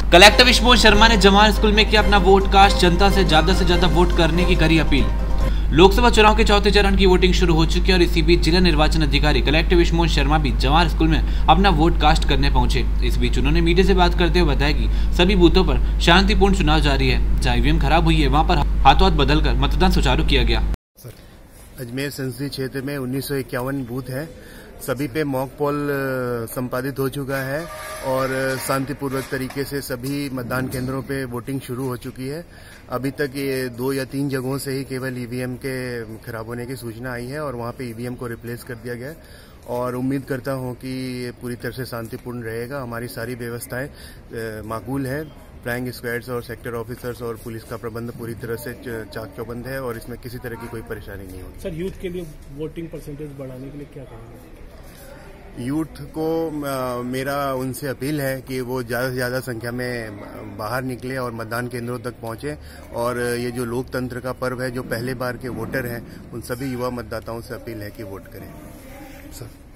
Collector Vishnu Sharma ने Jawahar school में किया अपना वोट कास्ट, जनता से ज्यादा वोट करने की करी अपील। लोकसभा चुनाव के चौथे चरण की वोटिंग शुरू हो चुकी है और इसी बीच जिला निर्वाचन अधिकारी कलेक्टर विष्णु शर्मा भी जवाहर स्कूल में अपना वोट कास्ट करने पहुंचे। इस बीच उन्होंने मीडिया से बात करते हुए बताया कि सभी बूथों पर शांतिपूर्ण चुनाव जारी है। जहां ईवीएम खराब हुई है वहां पर हाथों हाथ बदलकर मतदान सुचारू किया गया। अजमेर संसदीय क्षेत्र में 1951 बूथ है, सभी पे मॉक पोल संपादित हो चुका है और शांतिपूर्वक तरीके से सभी मतदान केंद्रों पे वोटिंग शुरू हो चुकी है। अभी तक ये 2 या 3 जगहों से ही केवल ईवीएम के खराब होने की सूचना आई है और वहां पे ईवीएम को रिप्लेस कर दिया गया है और उम्मीद करता हूं कि ये पूरी तरह से शांतिपूर्ण रहेगा। हमारी सारी व्यवस्थाएं माकूल है, फ्लाइंग स्क्वाड्स और सेक्टर ऑफिसर्स और पुलिस का प्रबंध पूरी तरह से चाक चौबंद है और इसमें किसी तरह की कोई परेशानी नहीं होगी। सर, यूथ के लिए वोटिंग परसेंटेज बढ़ाने के लिए क्या करेंगे? यूथ को मेरा उनसे अपील है कि वो ज्यादा से ज्यादा संख्या में बाहर निकले और मतदान केंद्रों तक पहुंचे और ये जो लोकतंत्र का पर्व है, जो पहले बार के वोटर हैं, उन सभी युवा मतदाताओं से अपील है कि वोट करें। सर